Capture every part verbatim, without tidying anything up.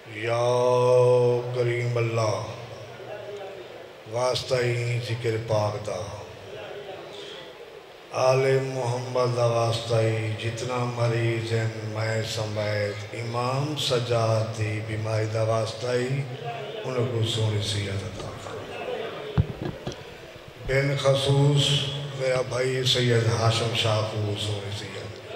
یا کریم اللہ واسطہ ہی ذکر پاک دا آل محمد دا واسطہ ہی جتنا مریض ہیں میں سمیت امام سجاد دی بیماری دا واسطہ ہی انہوں کو سونی صحت عطا فرما بن خصوص میرا بھائی سید ہاشم شاہ کو سونی صحت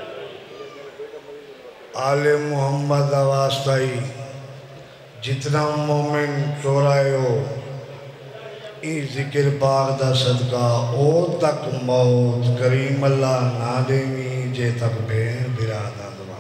آل محمد دا واسطہ ہی جتنا مومن چورائے ہو ای ذکر پاک دا صدقہ او تک موت کریم اللہ نہ دینی جے تک بین برادہ دعا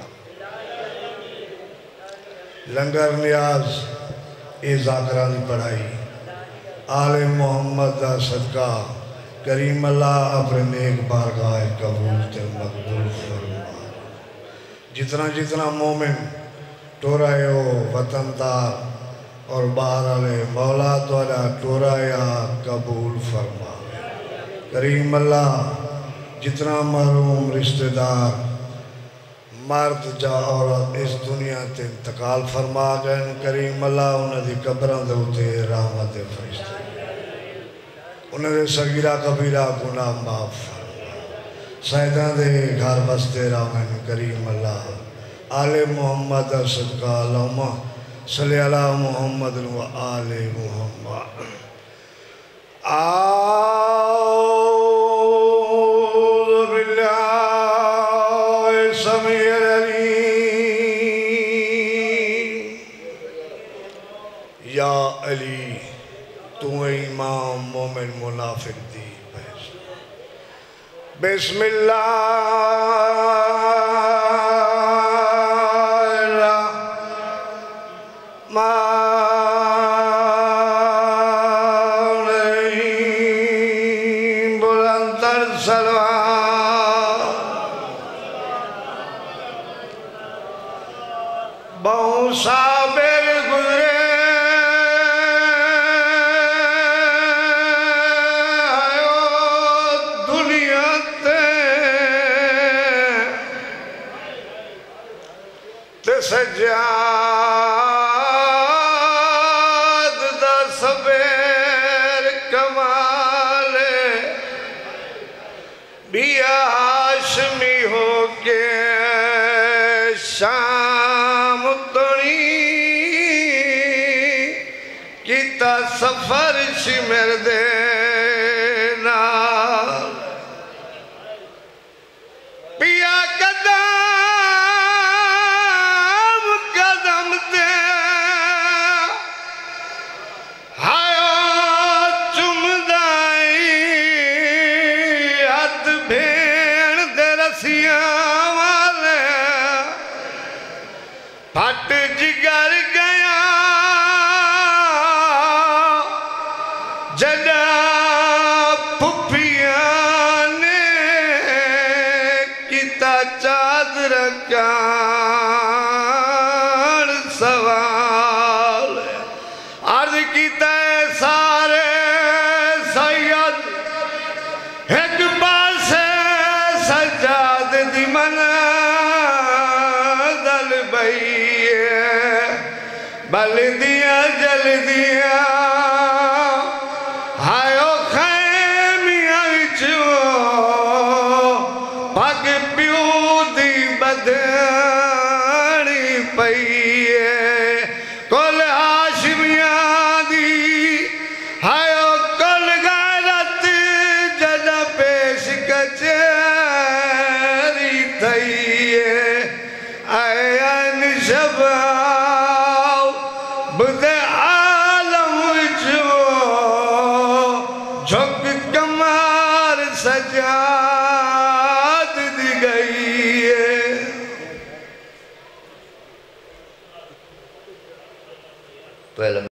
لنگر نیاز اے ذاکران پڑھائی آل محمد دا صدقہ کریم اللہ اپنے نیک بارگاہ قبول تے مقبول فرما جتنا جتنا مومن ٹورائے ہو وطن دار اور باہر علیہ مولا تولا ٹورایا قبول فرما کریم اللہ جتنا محروم رشتہ دار مرد جا عورت اس دنیا تے انتقال فرما گئے کریم اللہ انہیں دی قبران دے ہوتے رحمت فرشتے انہیں دے صغیرہ کبیرہ گناہ معاف فرما سیدان دے گھر بستے رہن کریم اللہ آل محمد صدقہ اللہم صلی اللہ محمد و آل محمد اعوذ باللہ السمیع العلیم یا علی تو امام مومن منافق دی بسم اللہ بہو صابر گزرے دنیا تے تے سجاد دا صبر کمال بیا ہاشمی ہو کے شام کیتا سفر شمر دینا پیا قدم قدم دے ہائیو چمدائی ہاتھ بھین دے رسیاں والے پھٹ جگر گیا جدا پھپیاں نے کیتا چادر کان سوال عرض کیتا ہے سارے سید ایک پاسے سجاد دی منزل بھئیے بل دیا جل دیا پئیے کل ہاشمیاں دی ہائیو کل غیرت جدا پیش کچھری تھئیے اے این شباو بدے عالم جو جھک کمار سجاد دی گئی ہے